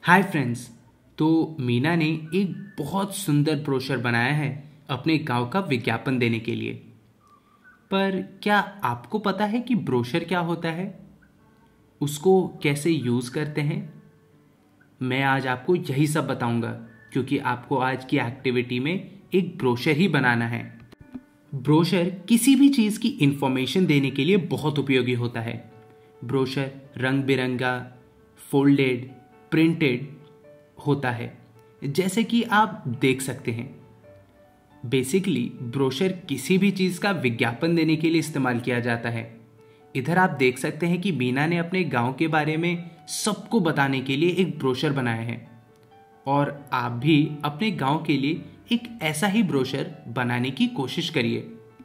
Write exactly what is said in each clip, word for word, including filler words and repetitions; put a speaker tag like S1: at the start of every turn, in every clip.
S1: Hi friends. तो मीना ने एक बहुत सुंदर ब्रोशर बनाया है अपने गांव का विज्ञापन देने के लिए। पर क्या आपको पता है कि ब्रोशर क्या होता है, उसको कैसे यूज़ करते हैं? मैं आज आपको यही सब बताऊंगा क्योंकि आपको आज की एक्टिविटी में एक ब्रोशर ही बनाना है। ब्रोशर किसी भी चीज़ की इंफॉर्मेशन देने के लिए बहुत उपयोगी होता है। ब्रोशर रंग बिरंगा, फोल्डेड, प्रिंटेड होता है, जैसे कि आप देख सकते हैं। बेसिकली ब्रोशर किसी भी चीज़ का विज्ञापन देने के लिए इस्तेमाल किया जाता है। इधर आप देख सकते हैं कि मीना ने अपने गांव के बारे में सबको बताने के लिए एक ब्रोशर बनाया है, और आप भी अपने गांव के लिए एक ऐसा ही ब्रोशर बनाने की कोशिश करिए।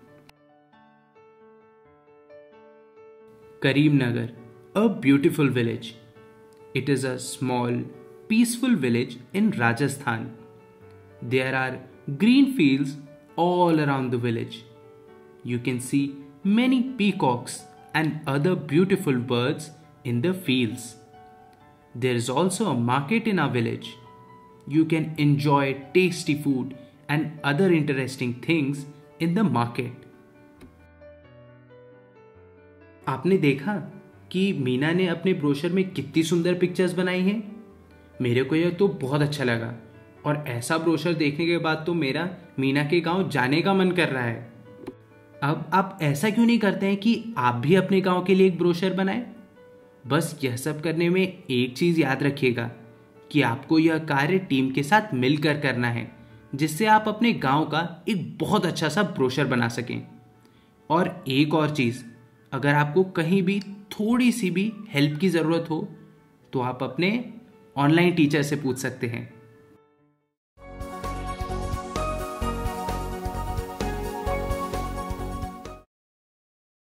S1: Karimnagar, a beautiful village. It is a small, peaceful village in Rajasthan. There are green fields all around the village. You can see many peacocks and other beautiful birds in the fields. There is also a market in our village. You can enjoy tasty food and other interesting things in the market. आपने देखा कि मीना ने अपने brochure में कितनी सुंदर pictures बनाई हैं। मेरे को यह तो बहुत अच्छा लगा, और ऐसा ब्रोशर देखने के बाद तो मेरा मीना के गांव जाने का मन कर रहा है। अब आप ऐसा क्यों नहीं करते हैं कि आप भी अपने गांव के लिए एक ब्रोशर बनाएं? बस यह सब करने में एक चीज़ याद रखिएगा कि आपको यह कार्य टीम के साथ मिलकर करना है, जिससे आप अपने गांव का एक बहुत अच्छा सा ब्रोशर बना सकें। और एक और चीज़, अगर आपको कहीं भी थोड़ी सी भी हेल्प की ज़रूरत हो तो आप अपने ऑनलाइन टीचर से पूछ सकते हैं।